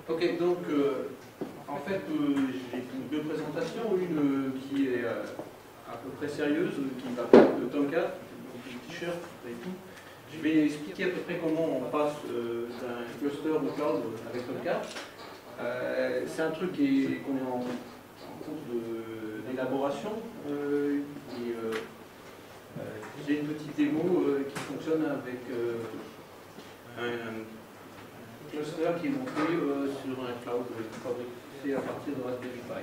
Ok, donc en fait j'ai deux présentations, une qui est à peu près sérieuse, qui va parler de Tomcat, donc le t-shirt et tout. Je vais expliquer à peu près comment on passe d'un cluster au cloud avec Tomcat. C'est un truc qu'on est en cours d'élaboration. J'ai une petite démo qui fonctionne avec un cluster qui est monté sur un cloud fabriqué à partir de Raspberry Pi.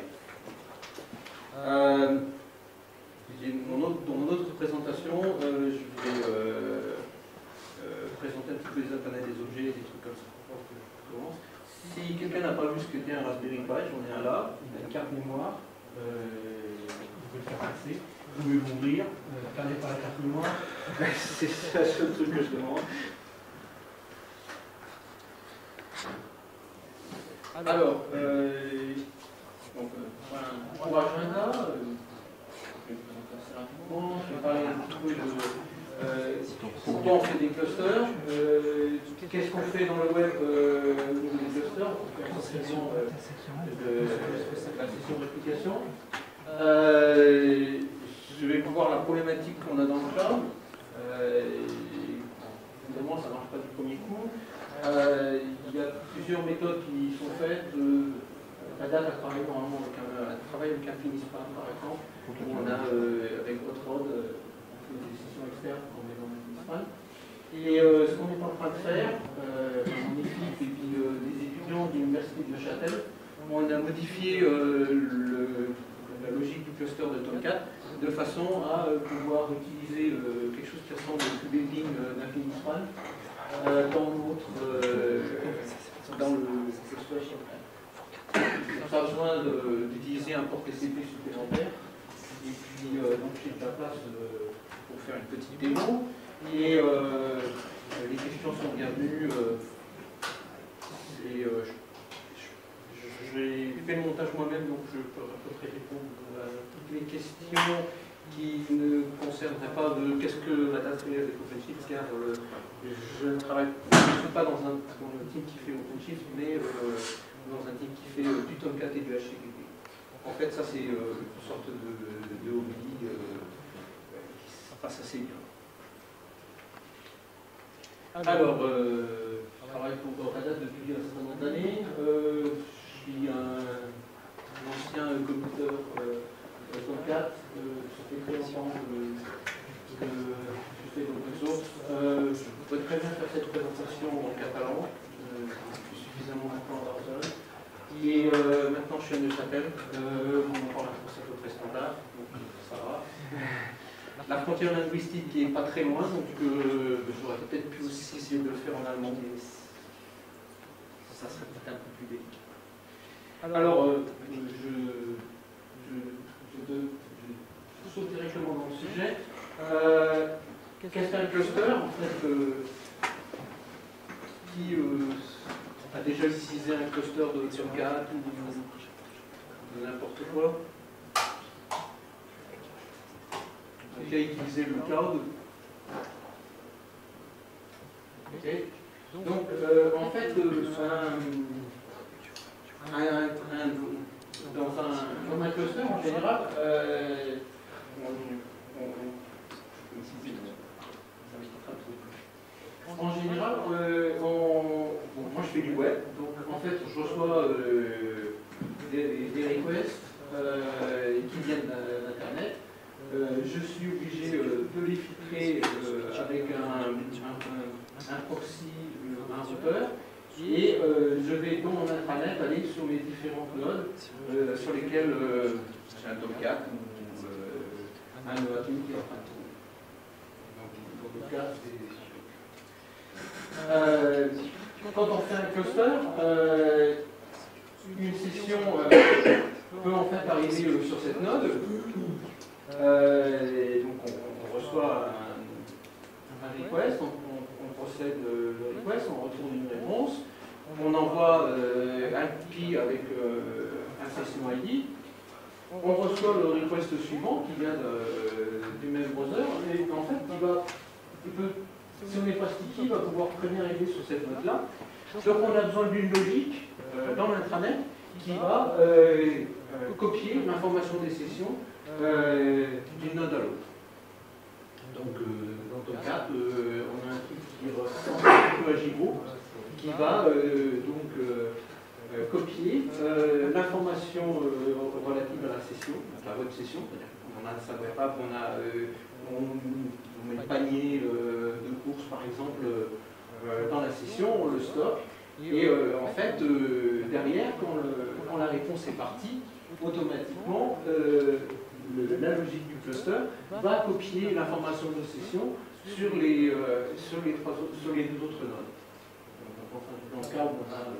Dans mon autre présentation, je vais présenter un petit peu les internets des objets, des trucs comme ça. Si quelqu'un n'a pas vu ce qu'était un Raspberry Pi, j'en ai un là, il a une carte mémoire, vous pouvez le faire passer, vous pouvez l'ouvrir, regardez par la carte mémoire, c'est le seul truc que je demande. Alors, pour agenda, je vais parler un petit peu de pourquoi on fait des clusters, qu'est-ce qu'on fait dans le web au niveau des clusters, on fait la session de réplication. Je vais voir la problématique qu'on a dans le cloud. Évidemment, ça ne marche pas du premier coup. Il y a plusieurs méthodes qui sont faites. La date a travaillé normalement avec un Finispan, par exemple, où on a avec Hot-Rod, on fait des sessions externes qu'on met dans le Finispan. Et ce qu'on est en train de faire, mon équipe et puis des étudiants de l'université de Neuchâtel, on a modifié la logique du cluster de Tomcat de façon à pouvoir utiliser quelque chose qui ressemble au building d'un Finispan dans le cluster. On n'a pas besoin d'utiliser un port TCP supplémentaire. Et puis, donc j'ai de la place pour faire une petite démo. Et les questions sont bienvenues. J'ai fait le montage moi-même, donc je peux à peu près répondre à toutes les questions qui ne concerneraient pas de qu'est-ce que la date réelle est OpenShift, car je ne suis pas dans un team qui fait OpenShift, mais dans un team qui fait du Tomcat et du HTTP. En fait, ça c'est une sorte de hobby qui se passe assez bien. Alors, je travaille pour Red Hat depuis un certain nombre d'années. Je suis un ancien commuteur Tomcat. Ça fait très longtemps que je fais de l'open source. Je pourrais très bien faire cette présentation en catalan. Je suis suffisamment maintenant en Barcelone. Et maintenant je suis à Neuchâtel. On parle un français à peu près standard, donc ça va. La frontière linguistique n'est pas très loin, donc j'aurais peut-être pu aussi essayer de le faire en allemand, mais ça serait peut-être un peu plus délicat. Alors, je saute directement dans le sujet. Qu'est-ce qu'un cluster? En fait, qui a déjà utilisé un cluster de Tomcat ou de n'importe quoi? Qui a utilisé le cloud? Okay. Donc, en fait, dans un cluster, en général, moi je fais du web, donc en fait je reçois des requests qui viennent d'Internet. Je suis obligé de les filtrer avec un proxy, un routeur, et je vais dans mon intranet aller sur mes différentes nodes sur lesquelles j'ai un Tomcat ou un EAT qui est en train de tourner. Donc, dans le cas, quand on fait un cluster, une session peut en fait arriver sur cette node. Donc on reçoit un request, on procède le request, on retourne une réponse, on envoie un cookie avec un session ID, on reçoit le request suivant qui vient du même browser, et en fait si on est pas sticky, il va pouvoir très bien arriver sur cette note là. Donc on a besoin d'une logique dans l'intranet qui va copier l'information des sessions d'une node à l'autre. Donc dans Tomcat, on a un truc qui ressemble un peu à Giro, qui va copier l'information relative à la session, à la web session, c'est-à-dire qu'on a un serveur app, on met le panier de courses par exemple dans la session, on le stocke, et en fait derrière, quand la réponse est partie, automatiquement la logique du cluster va copier l'information de session sur les deux autres nodes. Dans le cas où on a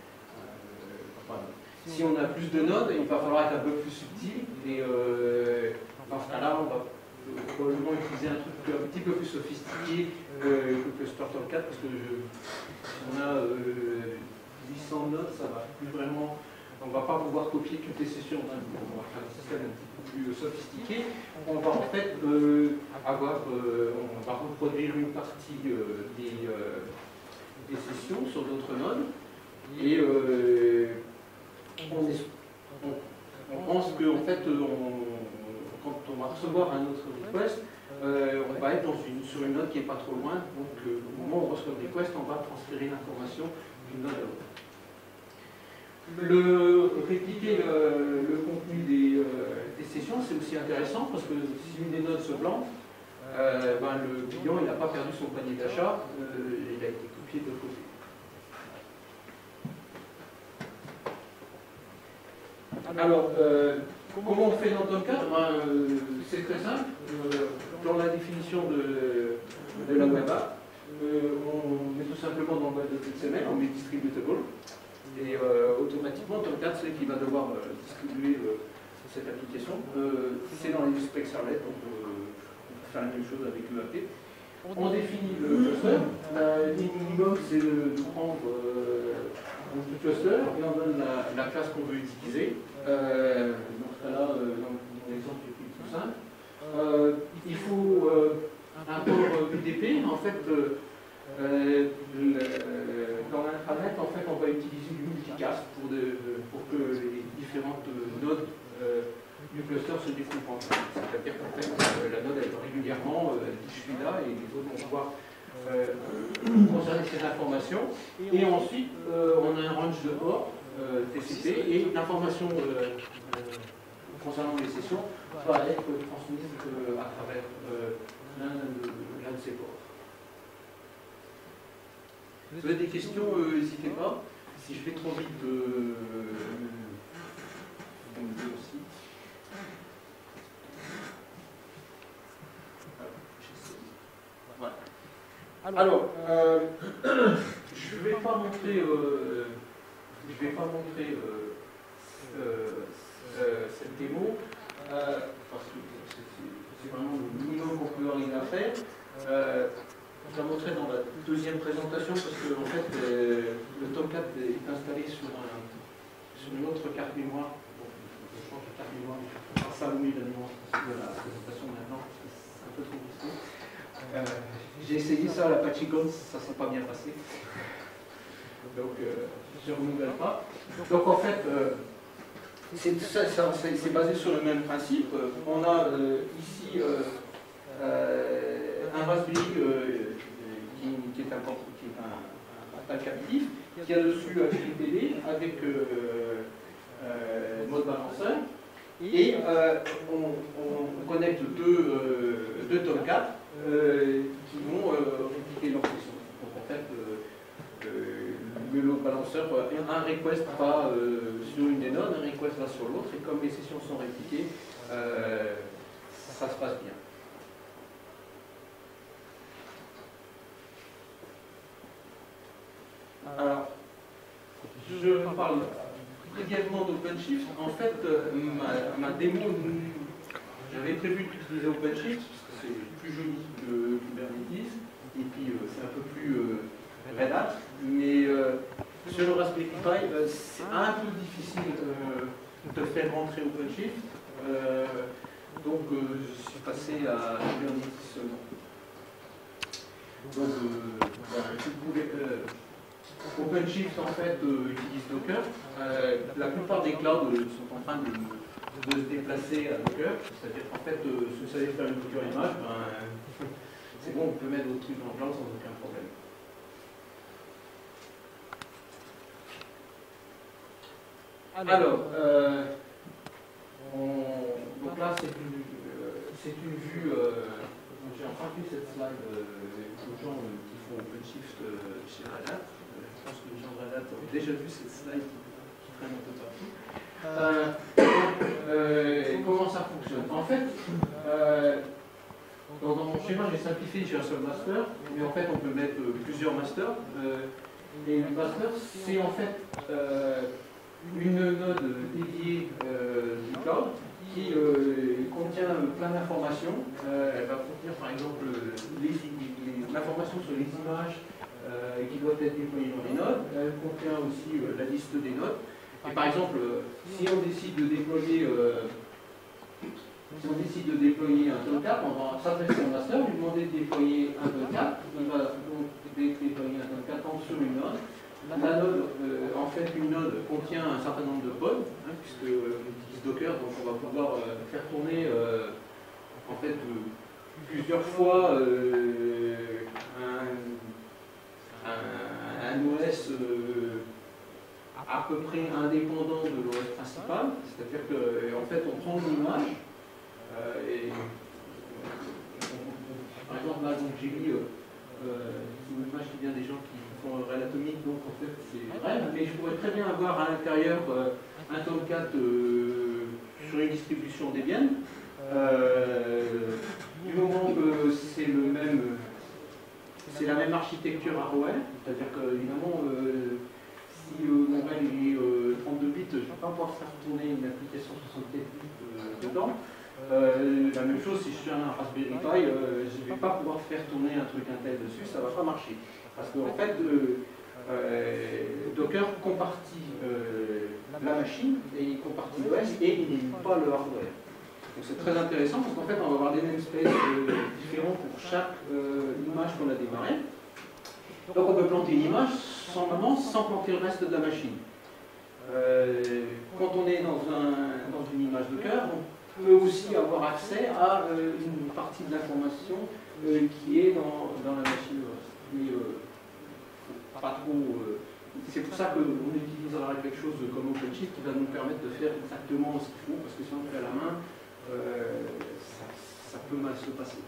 si on a plus de nodes, il va falloir être un peu plus subtil, et dans ce cas-là, on va probablement utiliser un truc un petit peu plus sophistiqué que Cluster Tomcat, parce que si on a 800 nodes, ça va plus vraiment, on ne va pas pouvoir copier toutes les sessions, on va faire un système un petit peu plus sophistiqué. On va en fait on va reproduire une partie des sessions sur d'autres nodes, et on pense que en fait, quand on va recevoir un autre request, on va être sur une node qui n'est pas trop loin, donc au moment où on reçoit le request, on va transférer l'information d'une node à l'autre. Répliquer le contenu des sessions, c'est aussi intéressant, parce que si une des nodes se plante, le client n'a pas perdu son panier d'achat, il a été copié de l'autre côté. Alors, comment on fait dans Tomcat? C'est très simple. Dans la définition de la web app, on met tout simplement dans le web de XML, on met distributable, et automatiquement Tomcat c'est qui va devoir distribuer cette application. C'est dans les specs servlet, donc on peut faire la même chose avec UAP. On définit le cluster. Le minimum, c'est de prendre du cluster et on donne la classe qu'on veut utiliser. Dans ce cas-là, dans l'exemple qui est plus simple, il faut un port UDP. En fait, dans l'intranet, en fait, on va utiliser du multicast pour que les différentes nodes du cluster se découpent en fait. C'est-à-dire qu'en fait, la node elle régulièrement elle dit je suis là et les autres vont pouvoir conserver ces informations. Et ensuite, on a un range de port TCP et l'information concernant les sessions va être transmise à travers l'un de ces ports. Si vous avez des questions, n'hésitez pas. Si je fais trop vite, vous me dites aussi. Voilà. Alors, je ne vais pas montrer, cette démo parce que c'est vraiment le minimum qu'on peut arriver à faire. Je vais la montrer dans la deuxième présentation parce que en fait, le Tomcat est installé sur une autre carte mémoire. Bon, je change de carte mémoire, je vais faire ça au milieu de la présentation maintenant parce que c'est un peu trop risqué. J'ai essayé ça à la Pachicon, ça ne s'est pas bien passé. Donc, je ne renouvelle pas. Donc, en fait, c'est basé sur le même principe. On a ici un Raspberry qui est un captif, qui a dessus un FTP avec mode balanceur. Et on connecte deux Tomcat qui vont répliquer leur session. Donc en fait, le load balancer, un request va sur une des nodes, un request va sur l'autre, et comme les sessions sont répliquées, ça se passe bien. Alors, je parle brièvement d'OpenShift. En fait, ma démo, j'avais prévu d'utiliser OpenShift, parce que c'est plus joli que Kubernetes, et puis c'est un peu plus Red Hat, mais sur le Raspberry Pi, c'est un peu difficile de faire rentrer OpenShift, donc je suis passé à Kubernetes seulement. Donc, voilà, si vous pouvez... OpenShift en fait utilise Docker. La plupart des clouds sont en train de se déplacer à Docker, c'est-à-dire qu'en fait, si vous savez faire une Docker image, ben, c'est bon, on peut mettre d'autres trucs dans le cloud sans aucun problème. Alors, donc là, c'est une vue. J'ai enfin vu cette slide aux gens qui font OpenShift chez Red Hat. Je pense que les gens de Red Hat ont déjà vu cette slide qui traîne un peu partout. Comment ça fonctionne? En fait, dans mon schéma, j'ai simplifié, j'ai un seul master, mais en fait, on peut mettre plusieurs masters. Et le master, c'est en fait une node dédiée du cloud qui contient plein d'informations. Elle va contenir par exemple l'information sur les images qui doivent être déployées dans les nodes. Elle contient aussi la liste des nodes. Et par exemple, si on décide de déployer un Tomcat, on va s'adresser au master, lui demander de déployer un Tomcat. Il va donc déployer un Tomcat sur une node. La node, en fait, une node contient un certain nombre de pods, puisque on utilise Docker, donc on va pouvoir faire tourner en fait plusieurs fois un OS à peu près indépendant de l'OS principal, c'est-à-dire qu'en fait on prend une image et par exemple là donc j'ai mis une image qui vient des gens qui font Relay Atomic, donc en fait c'est vrai, mais je pourrais très bien avoir à l'intérieur un Tomcat sur une distribution Debian, du moment que c'est la même architecture hardware, c'est-à-dire que évidemment si mon mail est 32 bits, je ne vais pas pouvoir faire tourner une application 64 bits dedans. La même chose si je suis un Raspberry Pi, je ne vais pas pouvoir faire tourner un truc Intel dessus, ça ne va pas marcher. Parce qu'en fait, Docker compartit la machine et il compartit l'OS et il n'élimine pas le hardware. Donc c'est très intéressant parce qu'en fait on va avoir des namespaces différents pour chaque image qu'on a démarrée. Donc on peut planter une image sans planter le reste de la machine. Quand on est dans une image Docker, on peut aussi avoir accès à une partie de l'information qui est dans la machine OS. Mais pas trop. C'est pour ça qu'on utilisera quelque chose comme OpenShift qui va nous permettre de faire exactement ce qu'il faut, parce que si on le fait à la main, ça peut mal se passer.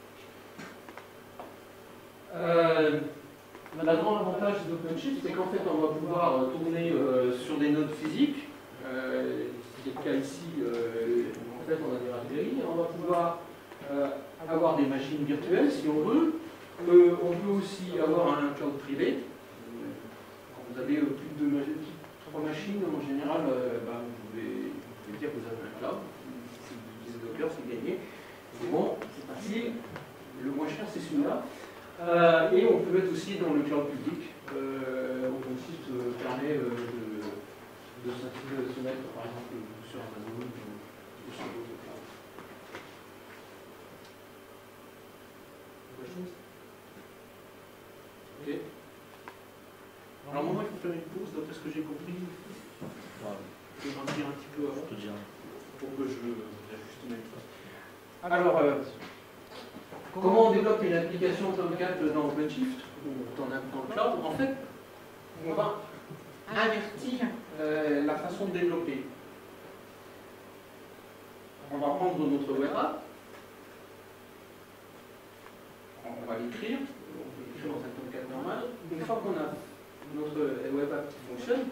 Le grand avantage d'OpenShift, c'est qu'en fait on va pouvoir tourner sur des nodes physiques. C'est le cas ici, en fait on a des Raspberry, on va pouvoir avoir des machines virtuelles si on veut. On peut aussi avoir un cloud privé. Quand vous avez plus de 3 machines, en général, vous pouvez dire que vous avez un cloud. Si vous utilisez Docker, c'est gagné. C'est bon, c'est facile. Le moins cher, c'est celui-là. Et on peut mettre aussi dans le cloud public. OpenShift permet de se mettre, par exemple, sur Amazon ou sur d'autres clouds. Ok. Alors moi, il faut faire une pause, d'après ce que j'ai compris. Je vais remplir un petit peu avant pour que je ajuste mes choses. Alors, comment on développe une application Tomcat dans OpenShift ou dans le cloud? En fait, on va invertir la façon de développer. On va prendre notre web app, on va l'écrire. Dans un Tomcat normal. Une fois qu'on a notre web app qui fonctionne,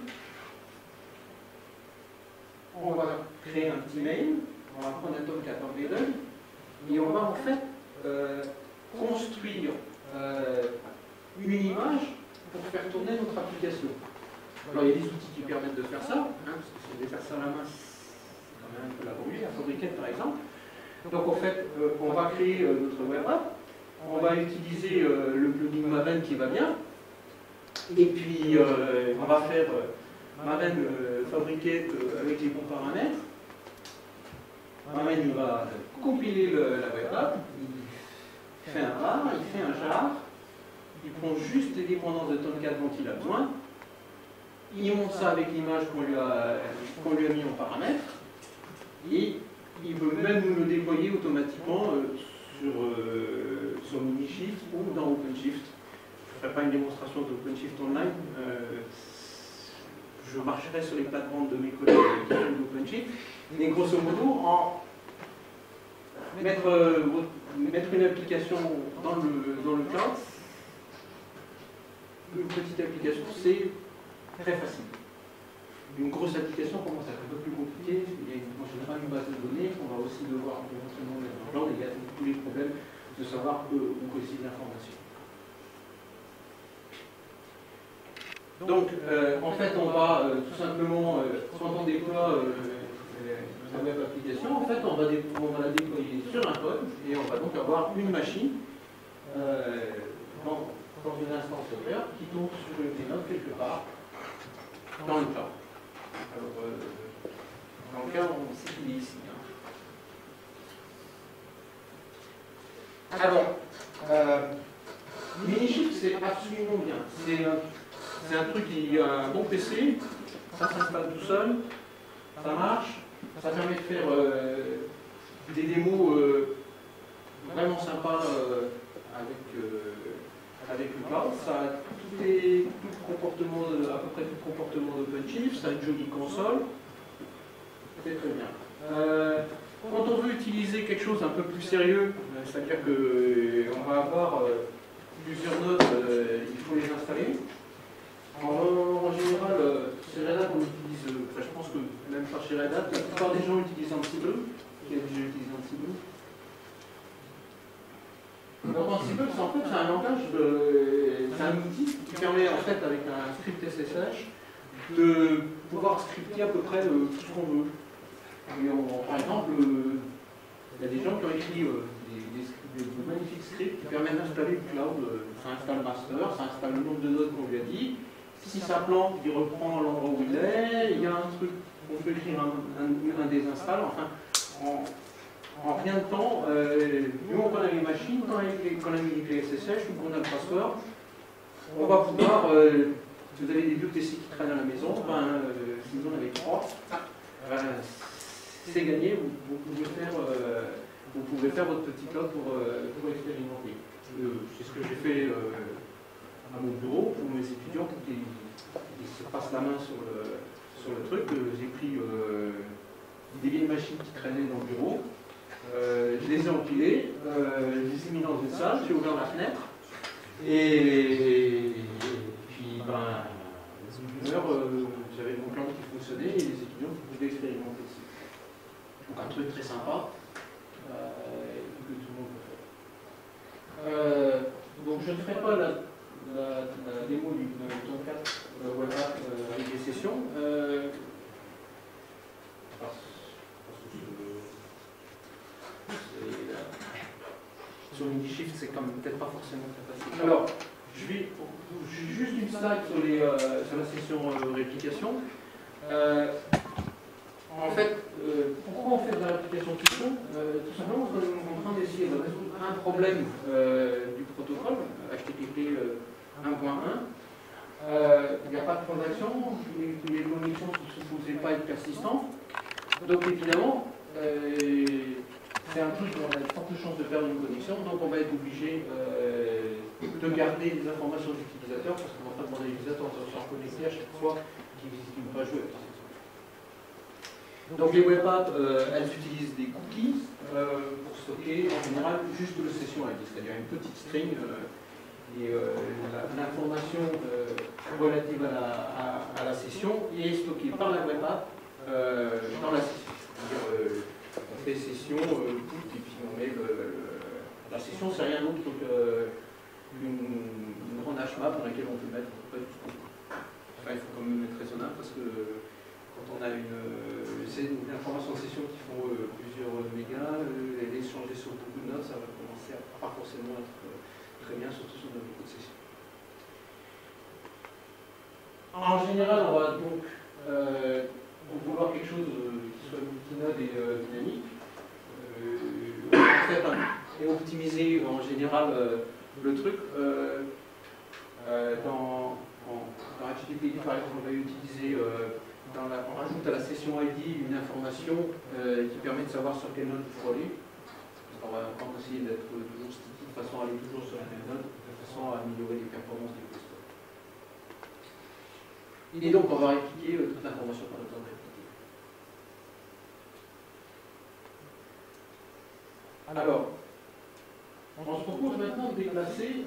on va créer un petit mail, on va prendre un Tomcat embedded et on va en fait construire une image pour faire tourner notre application. Alors il y a des outils qui permettent de faire ça, parce que si on veut faire ça à la main, c'est quand même un peu laborieux, la Fabriquette par exemple. Donc en fait, on va créer notre web app. On va utiliser le plugin Maven qui va bien. Et puis, on va faire Maven Fabriquette avec les bons paramètres. Maven, il va compiler la web app. Il fait un var, il fait un jar. il prend juste les dépendances de Tomcat dont il a besoin, il monte ça avec l'image qu'on lui a mis en paramètre, et il peut même nous le déployer automatiquement sur Minishift ou dans OpenShift. Je ne ferai pas une démonstration d'OpenShift online. Je marcherai sur les plates-bandes de mes collègues qui font d'OpenShift. Mais grosso modo, mettre une application dans le cloud, une petite application, c'est très facile. Une grosse application commence à être un peu plus compliquée. Il y a en général une base de données qu'on va aussi devoir éventuellement mettre en cloud, et il y a tous les problèmes de savoir où réside l'information. Donc, en fait, on va tout simplement, quand on déploie la web application, en fait, on va la déployer sur un pod, et on va donc avoir une machine dans une instance Docker qui tombe sur une note quelque part dans le cloud. Alors, dans le cas, on sait qu'il est ici. Alors, Minishift, c'est absolument bien. C'est un truc qui a un bon PC, ça s'installe tout seul, ça marche, ça permet de faire des démos vraiment sympas avec le cloud. Ça a tout le comportement, à peu près tout le comportement d'OpenShift, ça a une jolie console, c'est très bien. Quand on veut utiliser quelque chose un peu plus sérieux, c'est-à-dire qu'on va avoir plusieurs nodes, il faut les installer. En général, chez Red Hat, on utilise, je pense que même pas chez Red Hat, la plupart des gens utilisent Ansible. Qui a déjà utilisé Ansible? Donc Ansible, en fait, c'est un langage, c'est un outil qui permet, en fait, avec un script SSH, de pouvoir scripter à peu près tout ce qu'on veut. Par exemple, il y a des gens qui ont écrit des magnifiques scripts qui permettent d'installer le cloud. Ça installe master, ça installe le nombre de nodes qu'on lui a dit. Si ça plante, il reprend l'endroit où il est. Il y a un truc, on peut écrire un désinstall. Enfin, en rien de temps, nous on connaît les machines, quand on a mis les clés SSH ou qu'on a le password, on va pouvoir, si vous avez des vieux PC qui traînent à la maison, si vous en avez 3, c'est gagné, vous pouvez faire votre petit cloud pour expérimenter. C'est ce que j'ai fait à mon bureau pour mes étudiants qui se passent la main sur le truc. J'ai pris des vieilles machines qui traînaient dans le bureau, je les ai empilées, je les ai mis dans une salle, j'ai ouvert la fenêtre, et puis une heure, j'avais mon cloud qui fonctionnait et les étudiants qui pouvaient expérimenter dessus. Donc un truc très sympa que tout le monde peut faire. Donc je ne ferai pas la démo du Tomcat Web App avec des sessions. Parce que sur Minishift, c'est quand même peut-être pas forcément très facile. Alors, j'ai juste une slide sur la session réplication. En fait, pourquoi on fait de la réplication Python? Tout simplement, on est en train d'essayer de résoudre un problème du protocole HTTP 1.1. Il n'y a pas de transaction, les connexions ne sont supposées pas être persistantes. Donc évidemment, c'est un truc où on a de fortes chances de perdre une connexion, donc on va être obligé de garder les informations des utilisateurs, parce qu'on ne va pas demander à l'utilisateur de se reconnecter à chaque fois qu'il ne veut pas jouer. Donc les web apps, elles utilisent des cookies pour stocker en général juste le session ID, c'est-à-dire une petite string et l'information relative à la session est stockée par la web app dans la session. C'est-à-dire on fait session, put, et puis on met la session, c'est rien d'autre qu'une grande HMAP dans laquelle on peut mettre tout ce qu'on veut. Enfin, il faut quand même être raisonnable parce que quand on a c'est une information de session qui font plusieurs mégas, elle est changée sur beaucoup de notes, ça va commencer à pas forcément être très bien, surtout sur beaucoup de sessions. En général, on va donc vouloir quelque chose qui soit multinode et dynamique. Et optimiser en général le truc. Dans HTTP, par exemple, on va utiliser, on rajoute à la session ID une information qui permet de savoir sur quelle node il faut aller. On va essayer d'être toujours sticky de façon à aller toujours sur la même node, de façon à améliorer les performances des clusters. Et donc, on va répliquer toute l'information qu'on a besoin de répliquer. Alors, on se propose maintenant de déplacer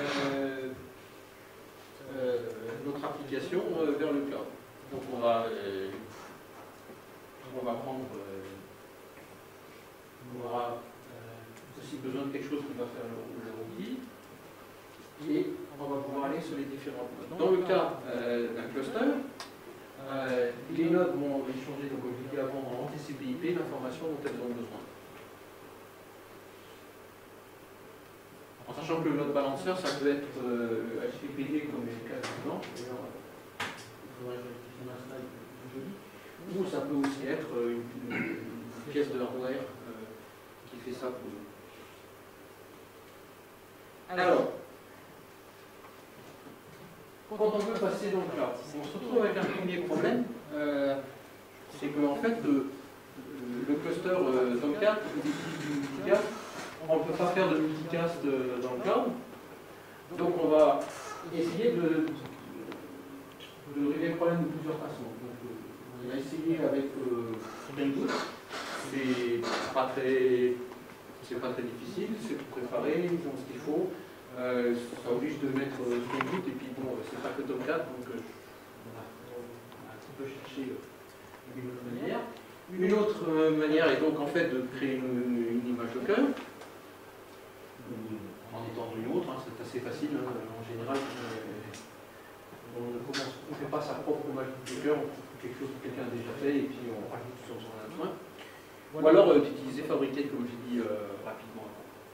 notre application vers le cloud. Donc on va prendre, on aura aussi besoin de quelque chose qui va faire le rookie, et on va pouvoir aller sur les différentes nodes. Dans le cas d'un cluster, les nodes vont échanger, donc comme je l'ai dit avant, en TCP/IP l'information dont elles ont besoin. En sachant que le load balancer, ça peut être HTTPD comme est le cas suivant, ou ça peut aussi être une pièce de hardware qui fait ça pour nous. Alors, quand on veut passer dans le cloud, on se retrouve avec un premier problème, c'est qu'en fait, le cluster Tomcat, on ne peut pas faire de multicast dans le cloud. Donc on va essayer de régler le problème de plusieurs façons. Donc, on a essayé avec Spring Boot. C'est pas très difficile, c'est préparé, ils ont ce qu'il faut. Ça oblige de mettre Spring Boot, et puis bon, c'est pas que Tomcat, donc on a un petit peu cherché une autre manière. Une autre manière est donc en fait de créer une image Docker. En étendre une autre, c'est assez facile, en général, on ne fait pas sa propre image Docker, on trouve quelque chose que quelqu'un a déjà fait et puis on rajoute sur son adjoint. Ou alors d'utiliser Fabricated, comme j'ai dit rapidement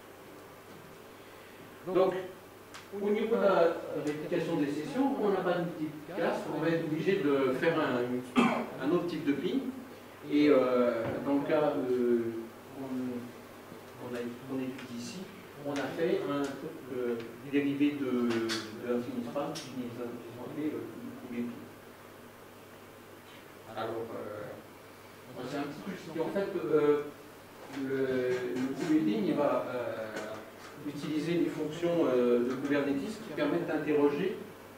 avant. Donc, au niveau de la réplication des sessions, on n'a pas de multicast, on va être obligé de faire un autre type de ping. Et dans le cas qu'on étudie ici, on a fait un dérivé de l'InfiniSpan qui ont appelé QBP. Alors, c'est un petit truc qui en fait, le QBP il va utiliser des fonctions de Kubernetes qui permettent d'interroger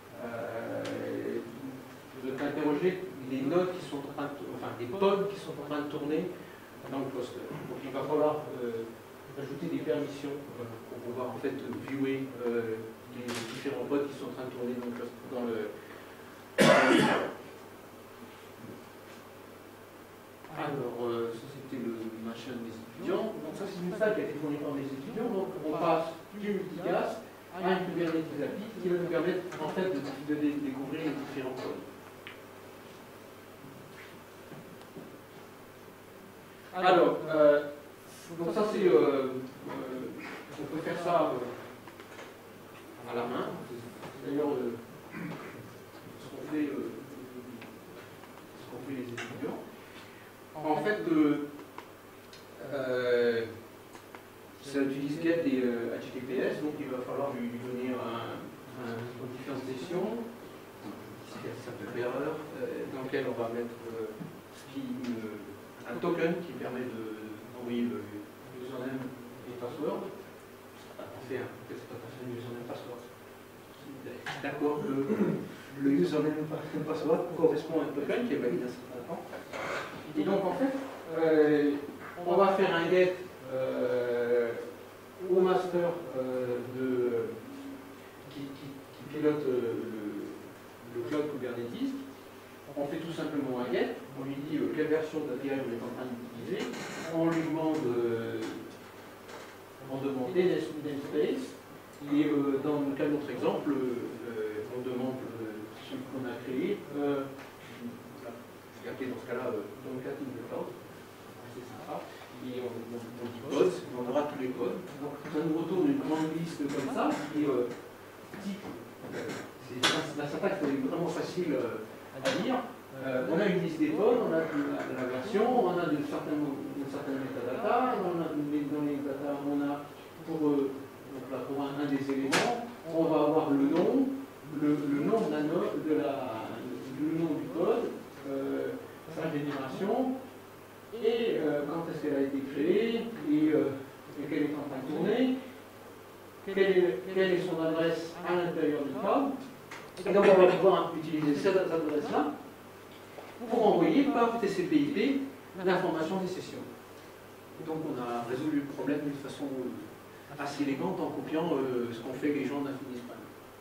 les nodes qui sont en train de, enfin des pods qui sont en train de tourner dans le cluster. Donc il va falloir ajouter des permissions pour pouvoir en fait viewer les différents pods qui sont en train de tourner dans le Alors, ça c'était le machin des étudiants. Donc ça c'est une salle qui a été fournie par les étudiants. Donc on passe du multicast à une Kubernetes API qui va nous permettre en fait de découvrir les différents pods. Alors, donc ça c'est, on peut faire ça à la main. D'ailleurs, ce qu'on fait les étudiants. En fait, ça utilise GET et HTTPS, donc il va falloir lui donner une différenciation, ça peut faire erreur, dans lequel on va mettre un token qui permet d'envoyer le username et password. On fait un username password. D'accord, le username et password correspond à un token qui est valide à un certain temps. Et donc en fait, on va faire un get au master qui pilote le cloud Kubernetes. On fait tout simplement un get, on lui dit quelle version d'API on est en train d'utiliser, on lui demande namespace, et dans le cas de notre exemple, on demande ce qu'on a créé. Regardez dans ce cas-là, Tomcat in the cloud, c'est sympa, et on dit codes, on aura tous les codes. Donc ça nous retourne une grande liste comme ça, qui type. La syntaxe est vraiment facile à lire. On a une liste des codes, on a de la version, on a de certaines métadatas, dans les data, on a pour un des éléments, on va avoir le nom, quelle est son adresse à l'intérieur du cloud. Et donc on va pouvoir utiliser cette adresse-là pour envoyer par TCP/IP l'information des sessions. Donc on a résolu le problème d'une façon assez élégante en copiant ce qu'ont fait les gens d'Infinispan.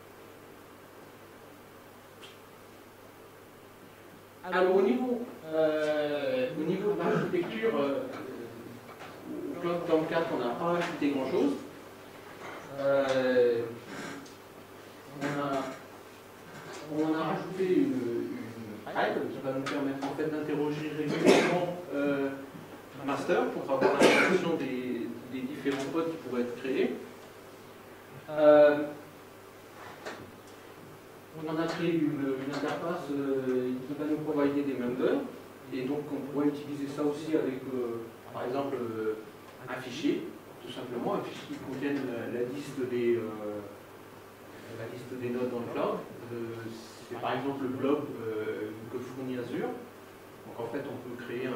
Alors au niveau de l'architecture, au Cloud Tomcat, on n'a pas ajouté grand-chose. On a rajouté une règle qui va nous permettre en fait d'interroger régulièrement master pour avoir l'information des différents pods qui pourraient être créés. On a créé une interface qui va nous provider des members, et donc on pourrait utiliser ça aussi avec, par exemple, un fichier, tout simplement, un fichier qui contienne la liste des nodes dans le cloud. C'est par exemple le blob que fournit Azure. Donc en fait, on peut créer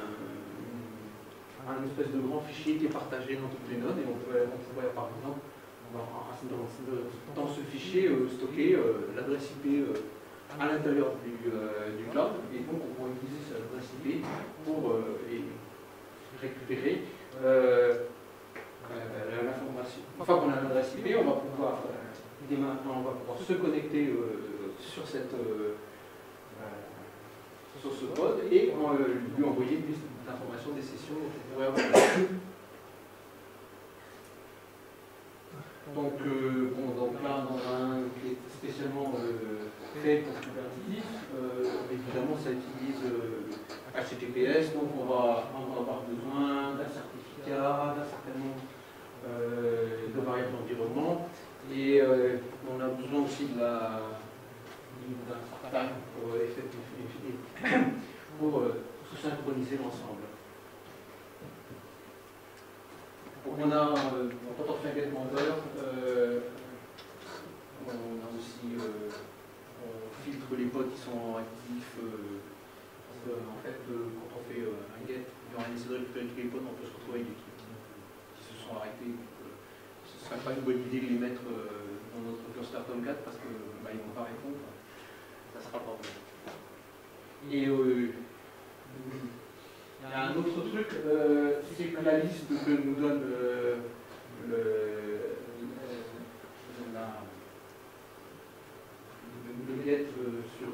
un espèce de grand fichier qui est partagé dans toutes les nodes, et on pourrait par exemple, dans ce fichier, stocker l'adresse IP à l'intérieur du cloud, et donc on pourrait utiliser cette adresse IP pour récupérer l'information. Une fois qu'on a l'adresse IP, on va pouvoir dès maintenant se connecter sur ce pod et lui envoyer une liste d'informations des sessions dont on pourrait avoir. Donc là, dans un qui est spécialement fait pour Kubernetes, évidemment ça utilise HTTPS, donc on va avoir besoin d'un certificat, d'un certain nombre de variables d'environnement, et on a besoin aussi d'un certain pour se synchroniser l'ensemble. On a, quand on fait un get member, on a aussi, on filtre les pods qui sont actifs, parce que, en fait, quand on fait un get, on essaie de récupérer tous les pods, on peut se retrouver avec des trucs qui se sont arrêtés. Ce ne serait pas une bonne idée de les mettre dans notre cluster Tomcat parce qu'ils ne vont pas répondre, ça sera pas bon. Et il y a un autre truc, c'est que la liste que nous donne le get sur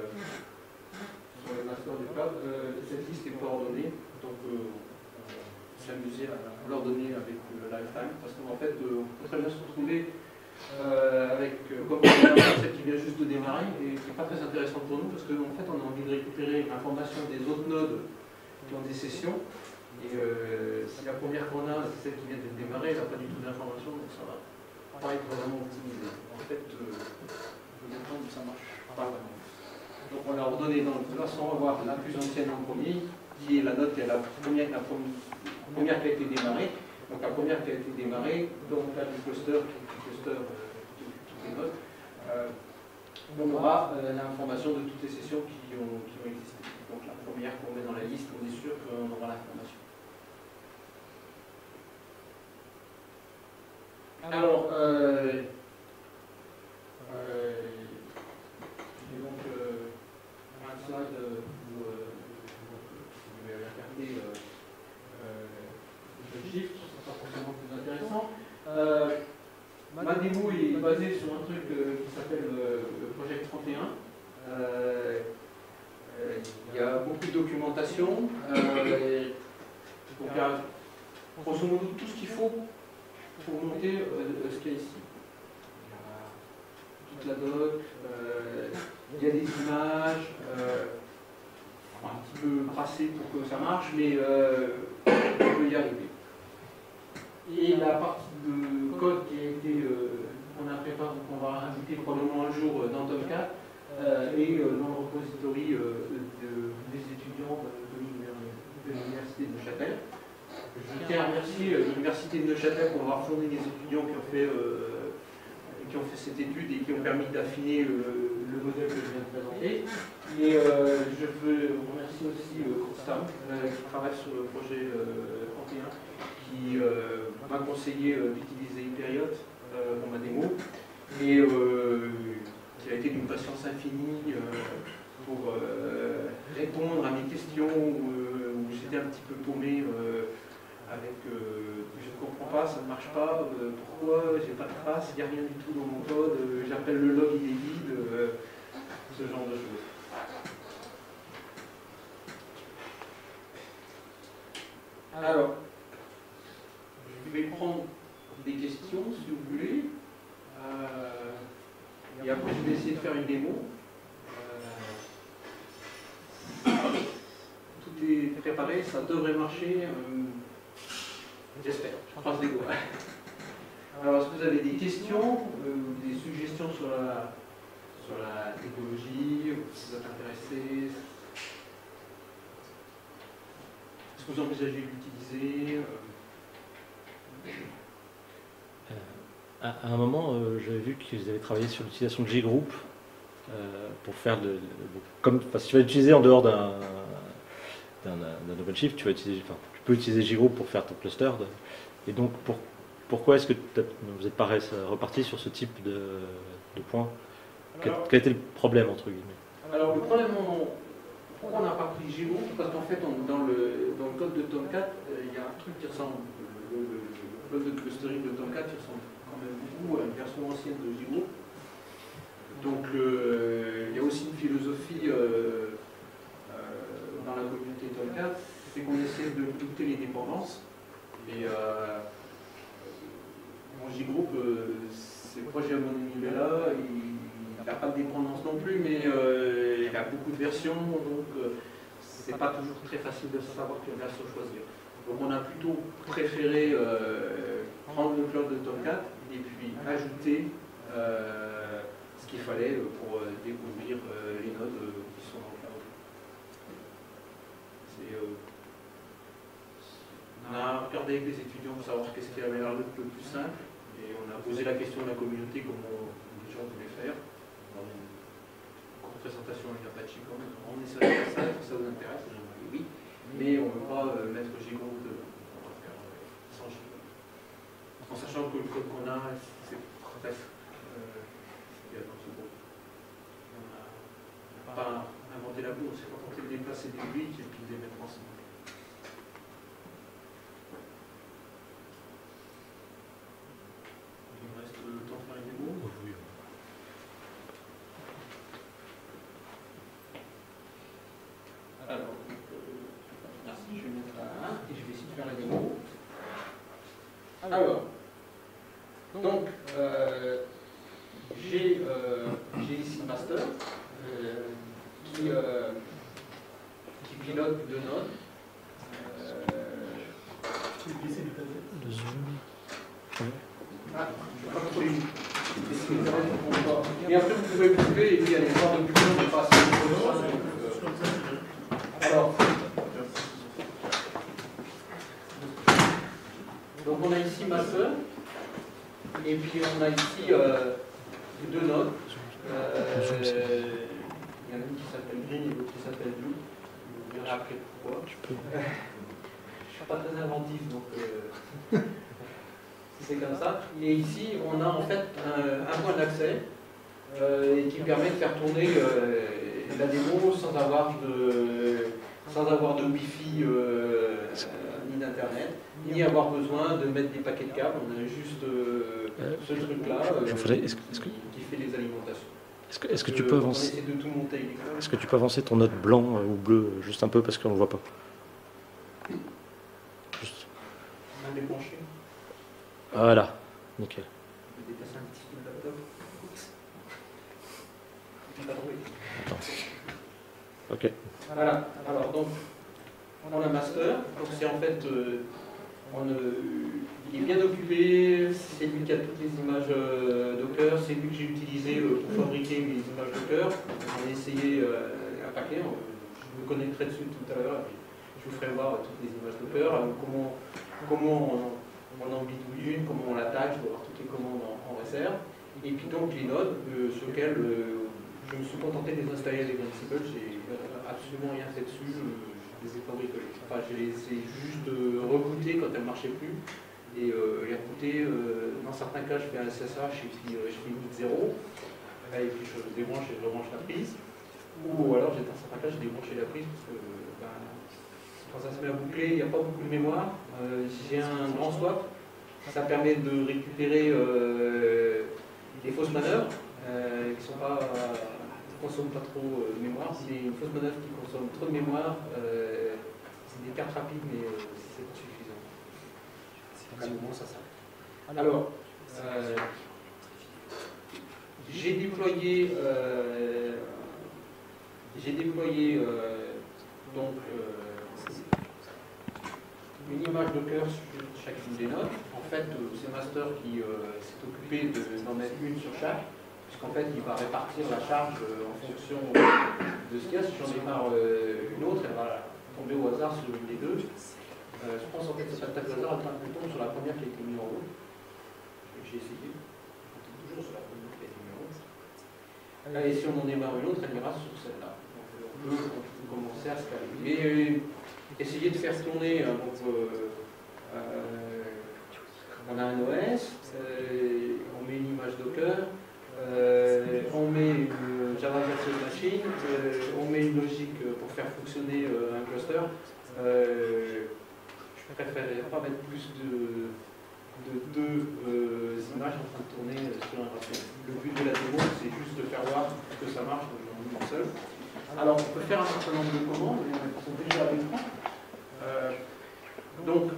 le master du cloud, cette liste est pas ordonnée, donc on s'est amusé à l'ordonner avec le lifetime, parce qu'en fait, on peut très bien se retrouver avec, comme on a un concept qui vient juste de démarrer, et qui n'est pas très intéressant pour nous, parce qu'en fait, on a envie de récupérer l'information des autres nodes qui ont des sessions, et si la première qu'on a, c'est celle qui vient d'être démarrée, elle n'a pas du tout d'information, donc ça va pas être vraiment optimisé. En fait, ça marche pas vraiment. Donc on l'a ordonné dans le classe, on va voir la plus ancienne en premier, qui est la note qui est la première qui a été démarrée. Donc la première qui a été démarrée, dans le cas du cluster, toutes les notes, on aura l'information de toutes les sessions qui ont existé. Donc la première qu'on met dans la liste, on est sûr qu'on aura l'information. Alors, j'ai donc un slide où je vais regarder le chiffre, ce sera forcément plus intéressant. Ma démo est basée sur un truc qui s'appelle le Project 31. Il y a beaucoup de documentation. Donc il y a grosso modo tout ce qu'il faut pour monter ce qu'il y a ici. Toute la doc, il y a des images, un petit peu brassées pour que ça marche, mais on peut y arriver. Et la partie de code qui a été, qu'on a préparé, qu'on va rajouter probablement un jour dans Tomcat, et dans le repository des étudiants de l'université de Neuchâtel. Je tiens à remercier l'université de Neuchâtel pour avoir fourni les étudiants qui ont fait cette étude et qui ont permis d'affiner le modèle que je viens de présenter. Et je veux remercier aussi Constam qui travaille sur le projet 31, qui m'a conseillé d'utiliser Hyperiot peu paumé avec je ne comprends pas, ça ne marche pas, pourquoi, j'ai pas de trace, il n'y a rien du tout dans mon code, j'appelle le log, il est vide, ce genre de choses. Alors, je vais prendre des questions si vous voulez, et après je vais essayer de faire une démo. Tout est préparé, ça devrait marcher, j'espère, je croise les doigts. Alors, est-ce que vous avez des questions, des suggestions sur la technologie, si vous êtes intéressé? Est-ce que vous envisagez d'utiliser? À un moment, j'avais vu qu'ils avaient travaillé sur l'utilisation de Ggroup pour faire si tu vas l'utiliser en dehors d'un OpenShift, tu peux utiliser Ggroup pour faire ton cluster. Et donc, pourquoi est-ce que vous n'êtes pas reparti sur ce type de point? Quel a été le problème, entre guillemets? Alors, le problème, pourquoi on n'a pas pris Ggroup? Parce qu'en fait, dans le code de Tomcat, il y a un truc qui ressemble, le code de clustering de Tomcat qui ressemble quand même beaucoup à une version ancienne de Ggroup. Donc, il y a aussi une philosophie dans la communauté Tomcat, c'est qu'on essaie de limiter les dépendances. Et mon Ggroup, c'est proche à mon univers-là, il n'a pas de dépendance non plus, mais il a beaucoup de versions, donc c'est pas toujours très facile de savoir quelle version choisir. Donc on a plutôt préféré prendre le cloud de Tomcat et puis ajouter ce qu'il fallait pour découvrir les nodes qui sont dans le cloud. On a regardé avec les étudiants pour savoir qu'est-ce qui avait l'air le plus simple et on a posé la question à la communauté comment les gens voulaient faire. Dans une courte présentation avec Apache, on essaie de faire ça, est-ce que ça vous intéresse? Oui, mais on ne veut pas mettre Ggroup dedans. On va faire sans Ggroup. En sachant que le code qu'on a, c'est presque ce qu'il y a dans ce groupe. On n'a pas inventé la bourse, c'est pas tenté de déplacer des briques et puis de les mettre ensemble. Il me reste le temps de faire une démo. Oui. Alors, merci, je vais mettre à 1 et je vais essayer de faire la démo. Alors, donc, j'ai ici le master qui pilote deux nodes. Ah, je ne sais pas trop les... Et après, vous pouvez couper et puis il y a les bords de plus, on n'est pas assez alors, donc on a ici master, et puis on a ici deux nodes. Il y en a une qui s'appelle green et l'autre qui s'appelle blue. Vous verrez après pourquoi. Je ne suis pas très inventif, donc c'est comme ça. Et ici, on a en fait un point d'accès qui permet de faire tourner la démo sans avoir de Wi-Fi ni d'internet, ni avoir besoin de mettre des paquets de câbles. On a juste ce truc-là qui fait les alimentations. Est-ce que tu peux avancer? De tout monter. Est-ce que tu peux avancer ton note blanc ou bleu juste un peu parce qu'on ne le voit pas? Juste. On a débranché. Voilà, nickel. Je vais déplacer un petit peu le laptop. Attends. Ok. Voilà, alors donc, on a master, donc c'est en fait, il est bien occupé, c'est lui qui a toutes les images Docker, c'est lui que j'ai utilisé pour fabriquer les images Docker. On a essayé un paquet, je me connecterai dessus tout à l'heure, je vous ferai voir toutes les images Docker, comment on en bidouille une, comment on l'attaque, je vais voir toutes les commandes en réserve. Et puis donc les nodes sur lesquelles je me suis contenté de les installer avec Ansible, j'ai absolument rien fait dessus, je les ai pas bricolés. Enfin, je les ai juste rebootés quand elles ne marchaient plus, et les rebooter, dans certains cas je fais un SSH et puis je fais boot 0, et puis je débranche et je rebranche la prise, ou alors dans certains cas je débranche la prise parce que c'est quand ça se met à boucler, il n'y a pas beaucoup de mémoire. J'ai un grand swap, ça permet de récupérer des fausses manœuvres qui consomment pas trop de mémoire. C'est une fausse manœuvre qui consomme trop de mémoire, c'est des cartes rapides, mais c'est pas suffisant. À un moment, ça s'arrête. Alors, j'ai déployé donc une image Docker sur chacune des nodes. En fait, c'est Master qui s'est occupé d'en mettre une sur chaque, puisqu'en fait, il va répartir la charge en fonction de ce qu'il y a. Si j'en démarre une autre, elle va tomber au hasard sur une des deux. Je pense en fait que cette attaque au hasard elle tombe sur la première qui a été mise en route. J'ai essayé. On tombe toujours sur la première qui a été mise en route. Et si on en démarre une autre, elle ira sur celle-là. On peut commencer à se calmer. Et essayer de faire tourner. On a un OS, on met une image Docker, on met une Java Virtual Machine, on met une logique pour faire fonctionner un cluster. Je préférerais pas mettre plus de deux images en train de tourner sur un rationnel. Le but de la démo, c'est juste de faire voir que ça marche dans une seule. Alors, on peut faire un certain nombre de commandes, elles sont déjà à l'écran. Donc,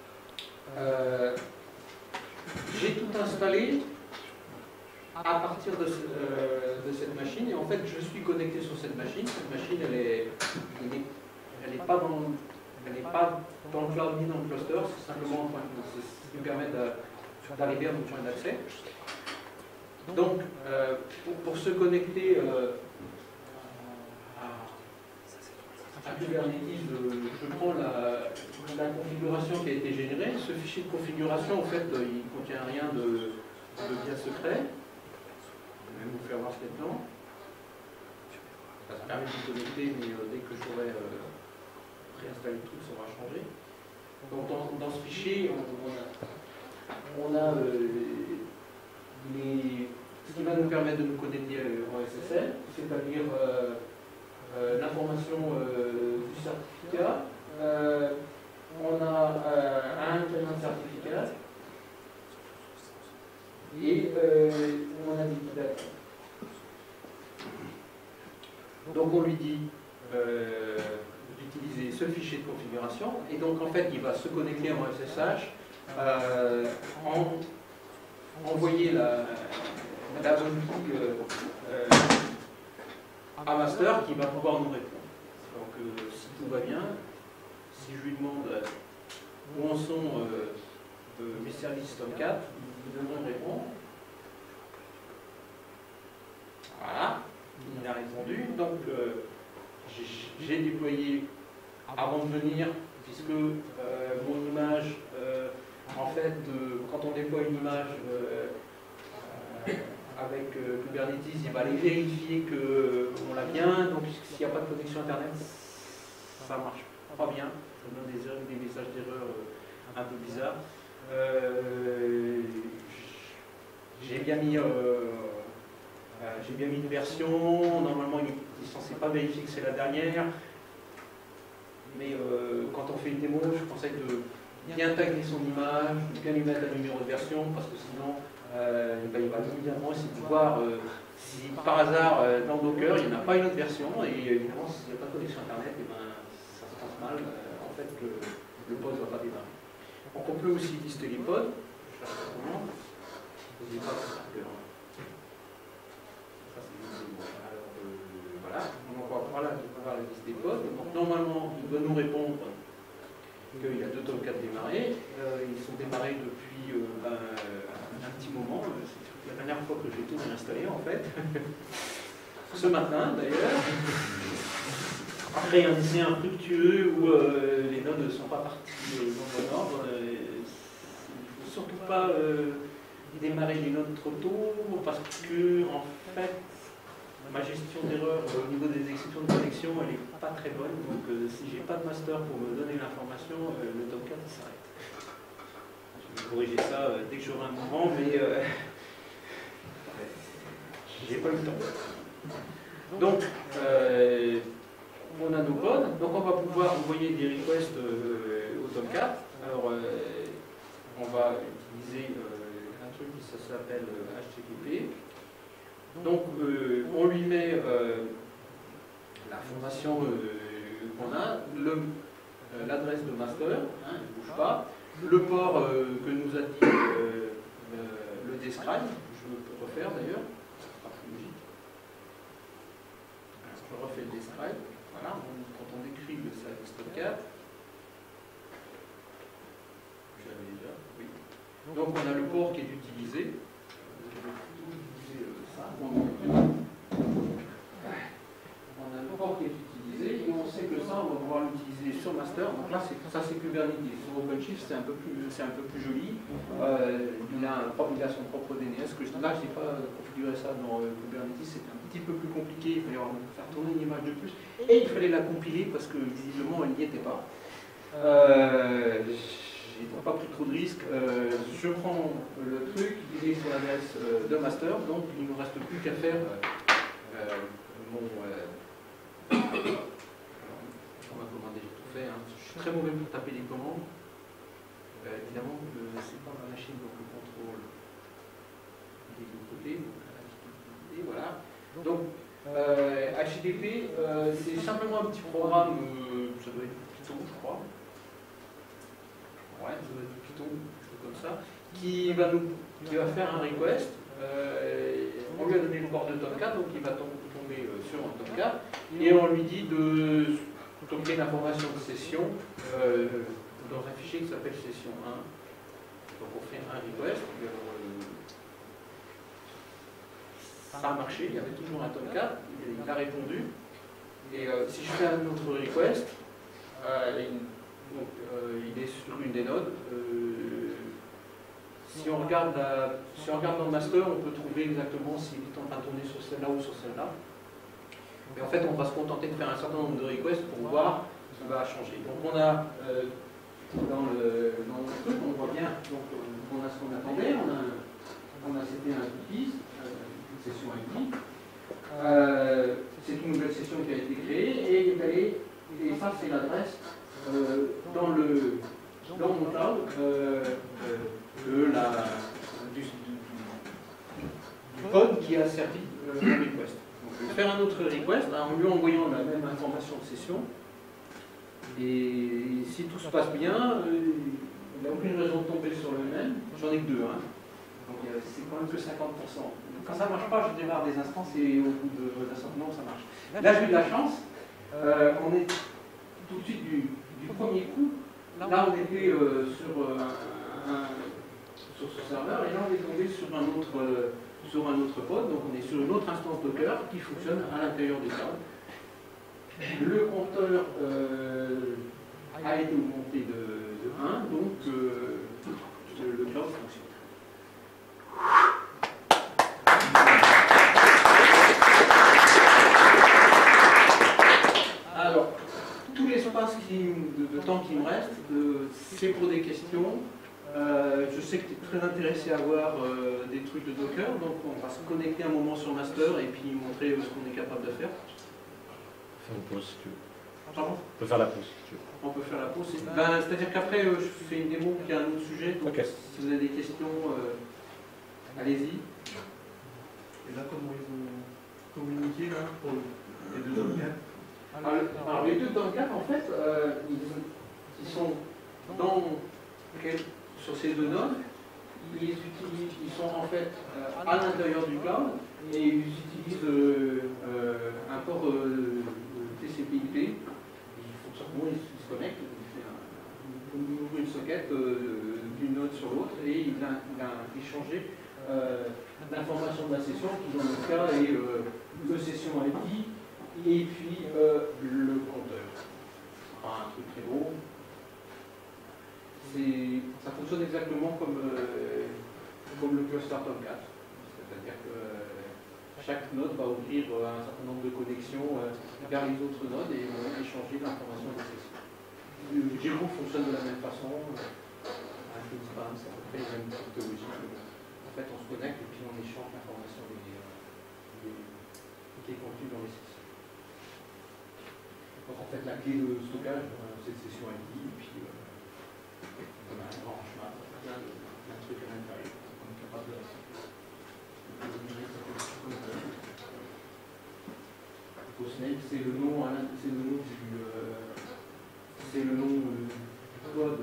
j'ai tout installé à partir de cette machine, et en fait, je suis connecté sur cette machine. Cette machine, elle n'est pas dans le cloud ni dans le cluster, c'est simplement ce qui me permet d'arriver à mon point d'accès. Donc, pour se connecter à Kubernetes, je prends la configuration qui a été générée. Ce fichier de configuration, en fait, il ne contient rien de bien secret. Je vais même vous faire voir ce qu'il y a dedans. Ça permet de se connecter, mais dès que j'aurai préinstallé le truc, ça aura changé. Donc, dans ce fichier, on a ce qui va nous permettre de nous connecter en SSL, c'est-à-dire l'information du certificat. On a un implément certificat et on a des data. Donc on lui dit d'utiliser ce fichier de configuration, et donc en fait il va se connecter en SSH, envoyer la bonne key à Master qui va pouvoir nous répondre. Donc si tout va bien, si je lui demande où en sont mes services Tomcat, il devrait me répondre. Voilà, il a répondu. Donc j'ai déployé avant de venir, puisque mon image, en fait, quand on déploie une image avec Kubernetes, il va aller vérifier qu'on l'a bien. Donc s'il n'y a pas de connexion Internet, ça ne marche pas bien. Ça donne des messages d'erreur un peu bizarres. J'ai bien mis une version. Normalement, il n'est censé pas vérifier que c'est la dernière. Mais quand on fait une démo, je conseille de bien taguer son image, de bien lui mettre un numéro de version, parce que sinon, il va immédiatement essayer de voir si par hasard dans Docker il n'y en a pas une autre version, et évidemment s'il n'y a pas de connexion Internet, et ben, ça se passe mal, en fait le pod ne va pas démarrer. Donc on peut aussi lister les pods. Je vais faire comment ? Les pods, c'est par cœur. Ça c'est bon. Alors voilà, on va voir la liste des pods. Donc normalement il doit nous répondre qu'il y a 2 Tomcat démarrés. Ils sont démarrés depuis un petit moment. C'est la dernière fois que j'ai tout réinstallé en fait. Ce matin d'ailleurs. Après un essai infructueux où les nodes ne sont pas partis dans le bon ordre. Il ne faut surtout pas démarrer les nodes trop tôt, parce que en fait ma gestion d'erreur au niveau des exceptions de connexion elle n'est pas très bonne. Donc si j'ai pas de master pour me donner l'information, le Tomcat s'arrête. Je vais corriger ça dès que j'aurai un moment, mais j'ai pas eu le temps. Donc on a nos pods, donc on va pouvoir envoyer des requests au Tomcat. Alors, on va utiliser un truc qui s'appelle HTTP. Donc, on lui met l'information qu'on a, l'adresse de master, hein, il ne bouge pas, le port que nous a dit le describe, je peux refaire d'ailleurs, ça sera plus logique. Alors, je refais le describe, voilà, quand on décrit le service Tomcat, je l'avais déjà, oui. Donc on a le port qui est utilisé. On a le port qui est utilisé et on sait que ça, on va pouvoir l'utiliser sur master. Donc là, ça c'est Kubernetes. Sur OpenShift, c'est un peu plus joli. Il a son propre DNS. Là, je n'ai pas configuré ça dans Kubernetes. C'est un petit peu plus compliqué. Il fallait faire tourner une image de plus. Et il fallait la compiler parce que visiblement, elle n'y était pas. J'ai pas pris trop de risques. Je prends le truc, il est sur l'adresse de master, donc il ne me reste plus qu'à faire comment commander, j'ai tout fait. Hein. Je suis très mauvais pour taper les commandes. Évidemment, c'est pas ma machine, donc le contrôle il est de l'autre côté. Et voilà. Donc, HTTP, c'est simplement un petit programme, ça doit être Python, je crois. Ouais, ça doit être Python, quelque chose comme ça, qui va faire un request. On lui a donné le port de Tomcat, donc il va tomber sur un Tomcat, et on lui dit de tomber l'information de session dans un fichier qui s'appelle session 1. Donc on fait un request. Ça a marché, il y avait toujours un Tomcat, il a répondu. Et si je fais un autre request, il est sur une des nodes. Si on regarde dans le master, on peut trouver exactement s'il est en train de tourner sur celle-là ou sur celle-là. Mais en fait, on va se contenter de faire un certain nombre de requests pour voir ce qui va changer. Donc on a dans le truc, on voit bien, donc on a ce qu'on attendait, on a c'était un cookies, une session ID. C'est une nouvelle session qui a été créée et ça c'est l'adresse dans mon cloud du pod qui a servi le request. Donc, je vais faire un autre request en lui envoyant la même information de session. Et si tout se passe bien, il n'a aucune raison de tomber sur le même. J'en ai que deux. Hein. Donc c'est quand même que 50%. Quand ça ne marche pas, je démarre des instances et au bout d'un certain nombre, ça marche. Là, j'ai eu de la chance. On est tout de suite du premier coup. Là, on était sur ce serveur et là, on est tombé sur un autre pod. Donc, on est sur une autre instance Docker qui fonctionne à l'intérieur du cloud. Le compteur a été augmenté de 1, donc le cloud fonctionne. Alors, tout l'espace de temps qui me reste, c'est pour des questions. Je sais que tu es très intéressé à voir des trucs de Docker, donc on va se connecter un moment sur Master et puis montrer ce qu'on est capable de faire. Faire une pause si tu veux. Pardon ? On peut faire la pause si tu veux. On peut faire la pause. C'est-à-dire qu'après, je fais une démo qui a un autre sujet, donc si vous avez des questions, allez-y. Et là, comment ils ont communiqué là, pour les deux Tomcats? Alors les deux Tomcats, en fait, ils sont sur ces deux nodes, ils sont en fait à l'intérieur du cloud et ils utilisent un port TCP/IP. Il se connecte, il ouvre une socket d'une node sur l'autre et il a échangé l'information de la session qui dans notre cas est le session ID et puis le compteur. Enfin, un truc très beau. Ça fonctionne exactement comme le cluster Tomcat. C'est-à-dire que chaque node va ouvrir un certain nombre de connexions vers les autres nodes et on va échanger l'information des sessions. Le Gero fonctionne de la même façon. Un spam, c'est à peu près la même technologie. En fait, on se connecte et puis on échange l'information qui est contenue dans les sessions. Donc en fait, la clé de stockage, cette session ID, et puis on a un grand chemin, plein de trucs à l'intérieur. On est capable de Postname, c'est le nom du code.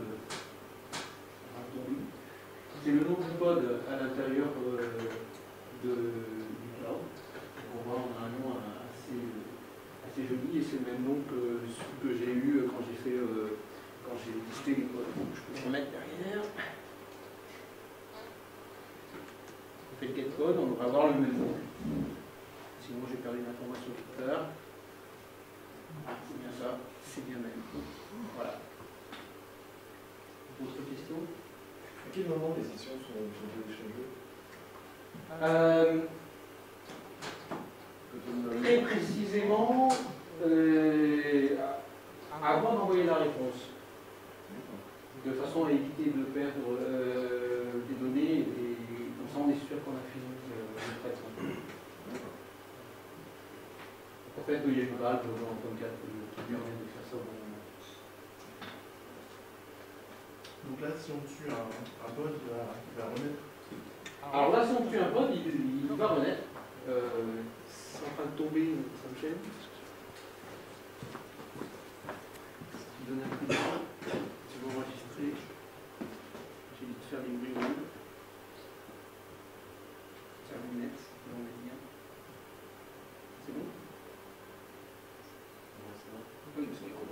C'est le nom du code à l'intérieur du cloud. On voit, on a un nom assez joli, et c'est le même nom que celui que j'ai eu quand j'ai listé les codes. Donc, je peux le remettre derrière. On fait le get code, on devrait avoir le même nom. Sinon, j'ai perdu l'information tout à l'heure. Ah, c'est bien ça, c'est bien même. Voilà. Autre question? À quel moment les sessions sont téléchargées? Très précisément, avant d'envoyer la réponse, de façon à éviter de perdre des données, et comme ça on est sûr qu'on a fini le traitement. En fait, il y a une valve dans Tomcat qui permet de faire ça au bon moment. Donc là, si on tue un pod, il va renaître. Alors là, si on tue un pod, il va renaître. C'est en train de tomber, ça me gêne. Je vais donner un coup de main. Si vous enregistrez, j'évite de faire des bruits rouges. Ça va net, on va dire. C'est bon? Oui, c'est bon.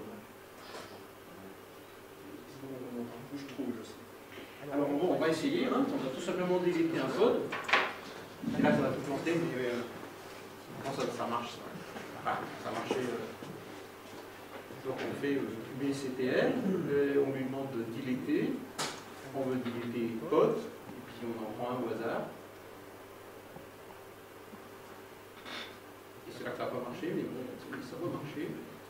Je trouve, je sais. Alors bon, on va essayer, hein. On va tout simplement déléter un code. Et là, ça va tout planter, mais comment ça marche ça? Enfin, ça marchait. Donc on fait UBCTL, on lui demande de diléter. On veut diléter code, et puis on en prend un au hasard. Et c'est là que ça n'a pas marché, mais bon, ça va marcher.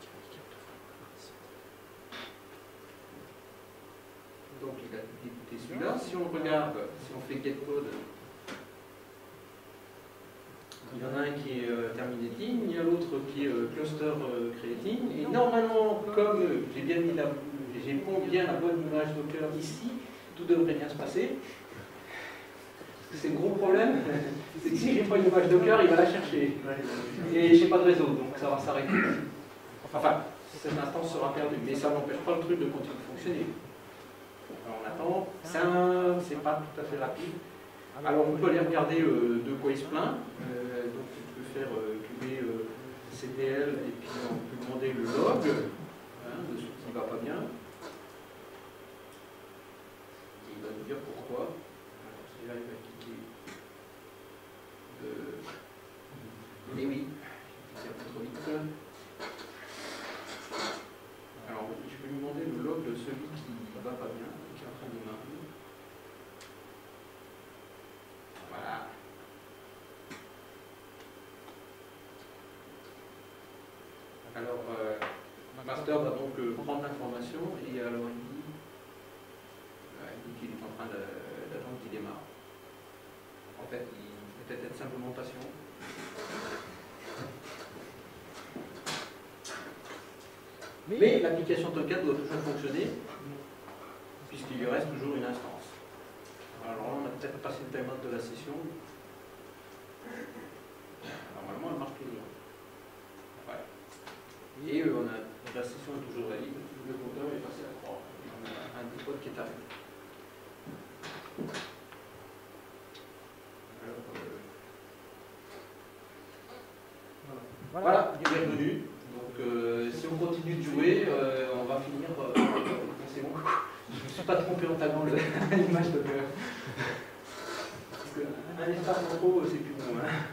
Donc il a débuté celui-là. Si on regarde, si on fait getCode, il y en a un qui est terminating, il y a l'autre qui est cluster creating. Et normalement, comme j'ai bien mis bien la bonne image Docker ici, tout devrait bien se passer. C'est le gros problème, c'est que si j'ai pas une image Docker, il va la chercher. Et j'ai pas de réseau, donc ça va s'arrêter. Enfin, cette instance sera perdue, mais ça n'empêche pas le truc de continuer de fonctionner. On attend, c'est pas tout à fait rapide. Alors on peut aller regarder de quoi il se plaint. Donc tu peux faire CTL et puis on peut demander le log de ce qui ne va pas bien. Et il va nous dire pourquoi. Alors si j'arrive à cliquer et oui, c'est un peu trop vite. Alors je vais lui demander le log de celui qui ne va pas bien. Qui est en train de marrer. Voilà. Alors, master va donc prendre l'information et alors il dit qu'il est en train d'attendre qu'il démarre. En fait, il peut-être être simplement patient. Mais l'application Tomcat doit toujours fonctionner, puisqu'il lui reste toujours une instance. Alors là, on a peut-être passé le timeout de la session. Normalement, elle marche toujours. Ouais. Et la session est toujours valide. Le compteur est passé à 3. On a un dépôt qui est arrivé. Alors, voilà, bienvenue. Donc, si on continue de jouer, on va finir. C'est bon. Je ne me suis pas trompé en taguant l'image de cœur. Parce qu'un espace en trop, c'est plus bon. Hein.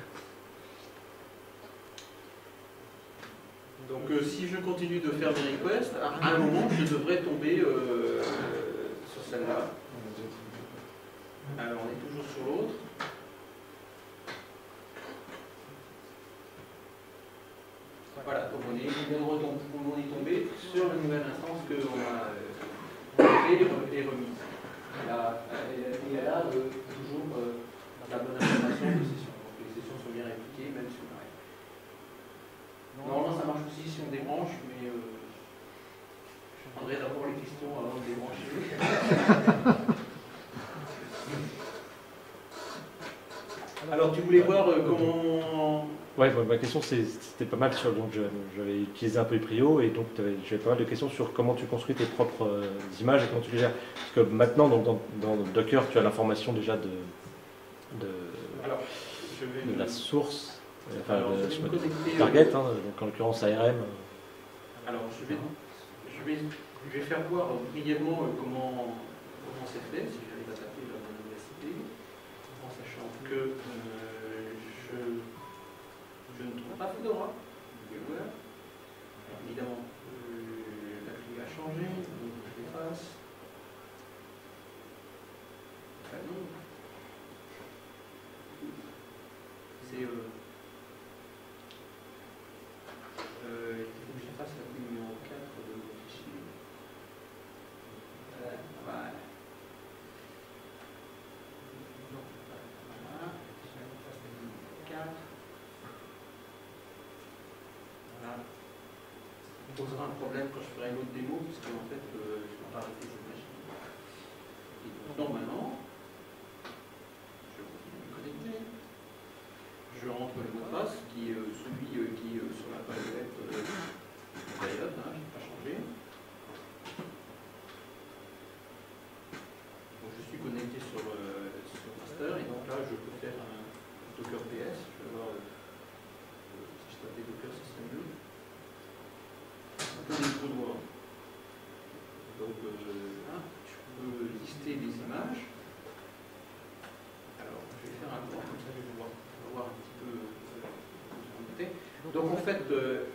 Donc, si je continue de faire mes requests, à un moment, je devrais tomber sur celle-là. Alors, on est toujours sur l'autre. Voilà, donc on est tombé sur la nouvelle instance qu'on a créée et remise. Et elle a toujours la bonne information de session. Donc les sessions sont bien répliquées, même si on arrive. Normalement, ça marche souci si on débranche, mais je prendrai d'abord les questions avant de débrancher. Alors, tu voulais voir comment... Ouais, ma question c'était pas mal sur. Donc j'avais utilisé un peu Prio et donc j'avais pas mal de questions sur comment tu construis tes propres images et comment tu les gères. Parce que maintenant, donc, dans Docker, tu as l'information déjà Alors, je vais de la source, enfin, Alors, je vais me connecter, target, hein, donc en l'occurrence ARM. Alors, je vais faire voir brièvement comment c'est fait, si j'arrive à taper dans l'université, en sachant que je ne trouve pas Fedora. Alors, évidemment, la clé a changé, donc je l'efface. Enfin, non. C'est... il faut que j'efface la clé numéro 4 de mon fichier. Voilà. Voilà. J'efface la clé numéro 4. Voilà. Ça posera un problème quand je ferai une autre démo, puisque en fait, je ne vais pas arrêter cette machine. Et donc, normalement, je continue de me connecter. Je rentre le mot de passe, qui est celui qui est sur la page web période, je n'ai pas changé. Donc je suis connecté sur master, et donc là je peux faire un Docker PS. Je vais voir si je tapais Docker, ce serait mieux. Un peu des trous noirs. Donc là, je peux lister les images. Alors je vais faire un point, comme ça je vais voir un petit peu donc en fait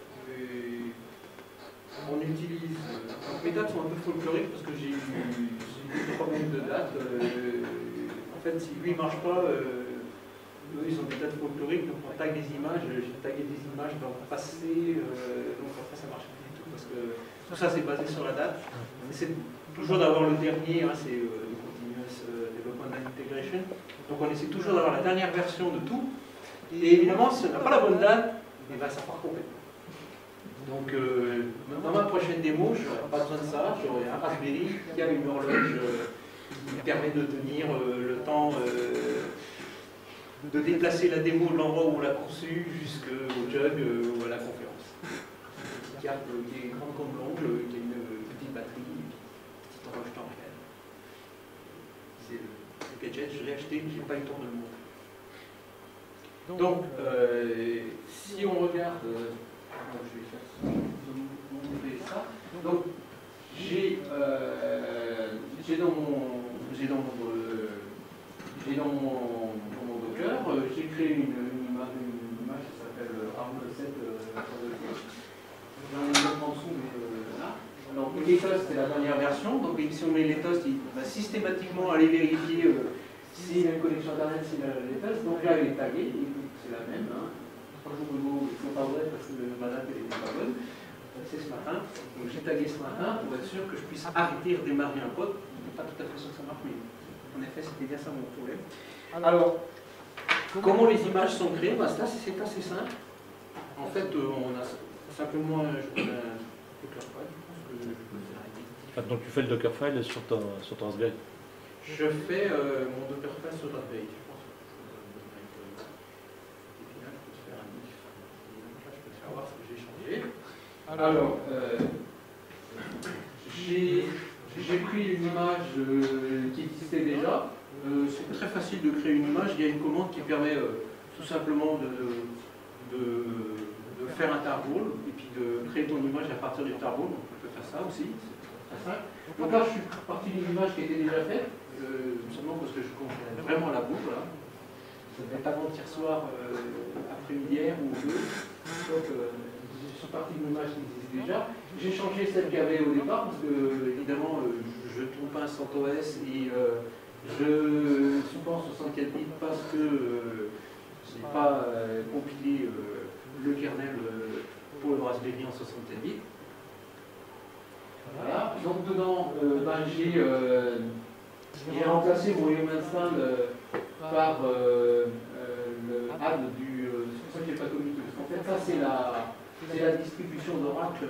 on utilise mes dates sont un peu folkloriques parce que j'ai eu des problèmes de date en fait si lui ne marche pas eux ils ont des dates folkloriques donc on tag des images, j'ai tagué des images dans le passé donc après ça marche pas du tout parce que tout ça c'est basé sur la date mais c'est toujours d'avoir le dernier hein, c'est le continuous development and integration donc on essaie toujours d'avoir la dernière version de tout. Et évidemment, si on n'a pas la bonne date, eh ben, ça part complètement. Donc, dans ma prochaine démo, je n'aurai pas besoin de ça. J'aurai un Raspberry qui a une horloge qui permet de tenir le temps de déplacer la démo de l'endroit où on l'a conçue jusqu'au jug ou à la conférence. Une carte qui est grande comme l'ongle, qui a une petite batterie, une petite horloge temps réel. C'est le gadget, je l'ai acheté, je n'ai pas eu le temps de le montrer. Donc, si on regarde, je vais montrer ça. Donc, j'ai dans mon Docker, j'ai créé une image qui s'appelle ARM7. J'en ai une autre en dessous, mais là. Alors, les toasts, c'est la dernière version. Donc, si on met les toasts, il va systématiquement aller vérifier. S'il y a une connexion internet, s'il a les tests, donc là elle est taguée, c'est la même. 3 jours de go, ils ne sont pas vrais parce que ma date n'était pas bonne. C'est ce matin. Donc j'ai tagué ce matin pour être sûr que je puisse arrêter et redémarrer un code. Je n'étais pas tout à fait sûr que ça marche, mais en effet c'était bien ça mon problème. Alors, comment les images sont créées bah, c'est assez simple. En fait, on a simplement un Dockerfile. Donc tu fais le Dockerfile sur ton Raspberry. Je fais mon Dockerfile sur Raspberry. Je pense que je peux faire un if. Là, je peux te faire voir ce que j'ai changé. Alors, j'ai pris une image qui existait déjà. C'est très facile de créer une image. Il y a une commande qui permet tout simplement de faire un tarball et puis de créer ton image à partir du tarball. Donc, on peut faire ça aussi. C'est très simple. Donc là, je suis parti d'une image qui était déjà faite. Seulement parce que je comprenais vraiment la boucle. Là. Ça devait être avant-hier soir, après-midi ou deux. Donc, je suis parti d'une image qui existait déjà. J'ai changé celle qu'il y avait au départ parce que, évidemment, je ne trouve pas un CentOS et je supporte 64 bits parce que je n'ai pas compilé le kernel pour le Raspberry en 64 bits. Voilà. Donc, dedans, j'ai remplacé mon human install par le add du. C'est pour ça que je n'ai pas communiqué. Parce qu'en fait, ça, c'est la distribution d'Oracle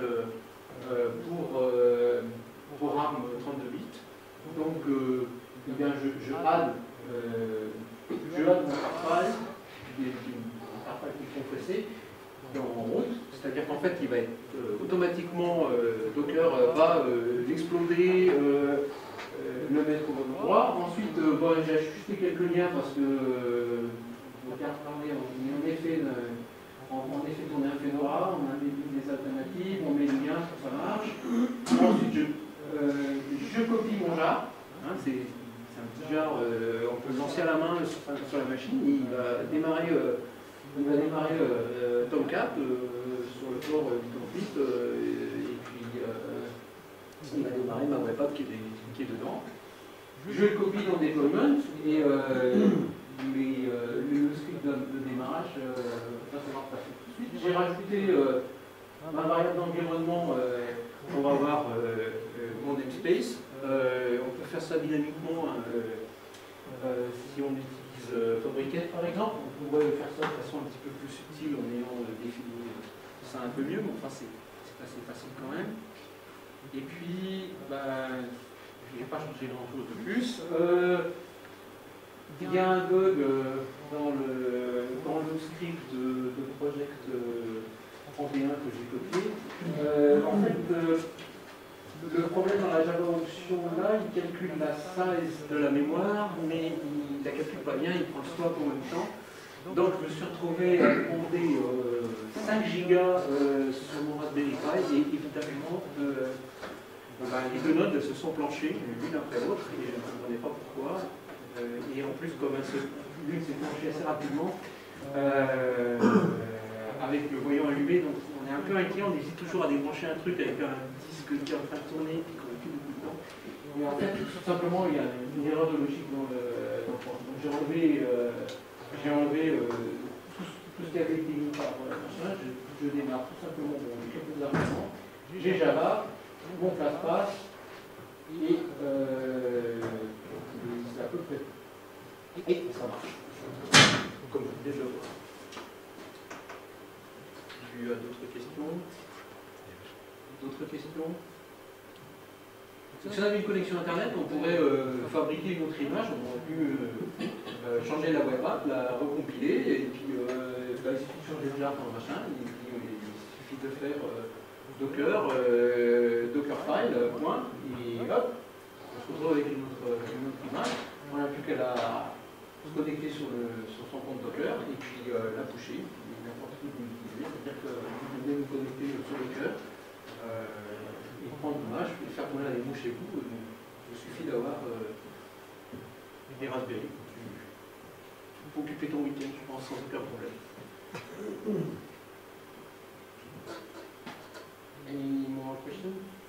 pour ARM 32 bits. Donc, eh bien, je add mon file, qui est compressé, en route, c'est-à-dire qu'en fait, il va être automatiquement, Docker va l'exploder, le mettre au bon endroit. Ensuite, bon, j'ai ajusté quelques liens parce que on effet tourner un Fedora, on a mis des alternatives, on met le lien pour que ça marche. Ensuite, je copie mon jar. Hein, c'est un petit jar, on peut le lancer à la main sur la machine. Il va démarrer Tomcat sur le port du conflit, et puis il va démarrer ma web app qui est dedans. Je le copie dans deployment et le script de démarrage va savoir passer tout de suite. J'ai rajouté ma variable d'environnement, on va voir mon namespace. On peut faire ça dynamiquement si on utilise Fabricator par exemple. On pourrait faire ça de façon un petit peu plus subtile en ayant défini ça un peu mieux, mais enfin c'est assez facile quand même. Et puis, je n'ai pas changé grand chose de plus. Il y a un bug dans le script de Project 31 que j'ai copié. En fait, le problème dans la Java option là, il calcule la size de la mémoire, mais il ne la calcule pas bien, il prend le swap en même temps. Donc je me suis retrouvé à demander 5 gigas sur mon Raspberry Pi et évidemment les deux nodes se sont planchées l'une après l'autre et je ne comprenais pas pourquoi. Et en plus, comme l'une s'est planchée assez rapidement, avec le voyant allumé, donc on est un peu inquiet, on hésite toujours à débrancher un truc avec un disque qui est en train de tourner et qu'on n'a plus beaucoup de temps. Mais en fait, tout simplement, il y a une erreur de logique dans le port. Donc j'ai enlevé tout ce qui avait été mis par machin, je démarre tout simplement quelques arguments. J'ai Java, mon classe-passe, et c'est à peu près tout. Et ça marche. Comme vous pouvez le voir. Tu as d'autres questions? D'autres questions? Si on avait une connexion internet, on pourrait fabriquer une autre image, on aurait pu changer la web app, la recompiler, et puis il suffit de changer le jar dans le machin, et puis il suffit de faire Docker, Dockerfile, point, et hop, on se retrouve avec une autre image. On n'a plus qu'à la connecter sur son compte Docker, et puis la pusher, n'importe qui peut l'utiliser, c'est-à-dire que vous pouvez vous connecter sur Docker, et prendre l'image, et faire tourner la démo chez vous. Il suffit d'avoir des Raspberry. Tu peux occuper ton week-end, je pense, sans aucun problème. Any more questions?